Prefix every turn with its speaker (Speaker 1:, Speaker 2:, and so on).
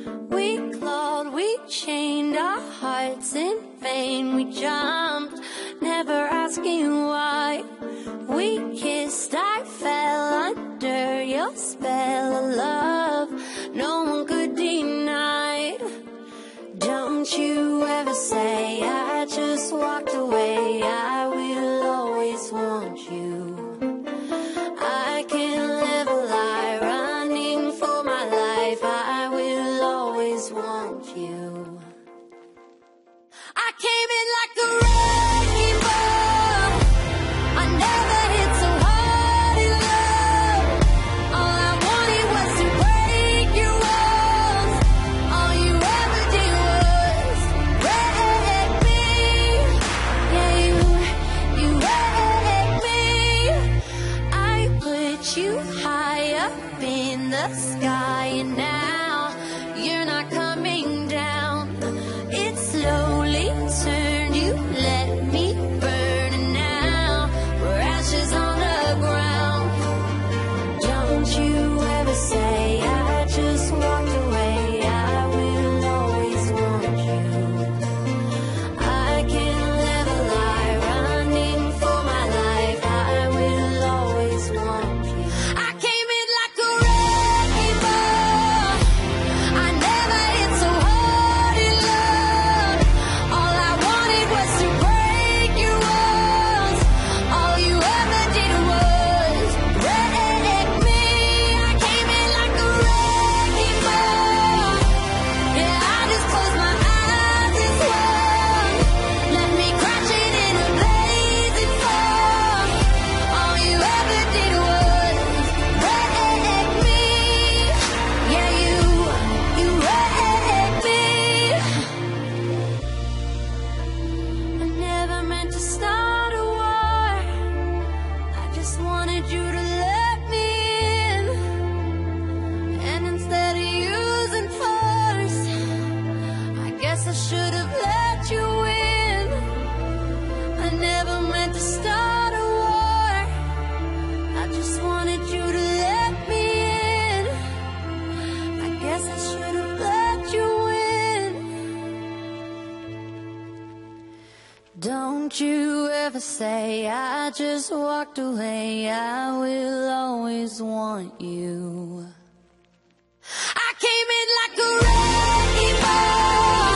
Speaker 1: We clawed, we chained our hearts in vain. We jumped, never asking why. We kissed, I fell under your spell of love no one could deny. Don't you ever say I just walked away. I will always want you. I can't live a lie, running for my life. I will always want you. I came in like a wrecking ball. I never hit so hard in love. All I wanted was to break your walls. All you ever did was wreck me. Yeah, you wrecked me. I put you high up in the sky, and now you're not coming down. It slowly turned, you let me burn, and now we're ashes on the ground. Don't you ever say I just walked away. I will always want you. I can't live a lie, running for my life. I will always want you. I came in like a wrecking ball. I never hit so hard in love. All I wanted was to break your walls. All you ever did was wreck me. I came in like a wrecking ball. Yeah, I just closed my eyes and swung. Let me crash it in a blazing fall. All you ever did was wreck me. Yeah, you wrecked me. I never meant to start a war. I just wanted you to let me in. And instead of using force, I guess I should have let you in. I never meant to start a war. I just wanted you to let me in. I guess I should have let you in. Don't you ever say I just walked away. I will always want you. I came in like a wrecking ball.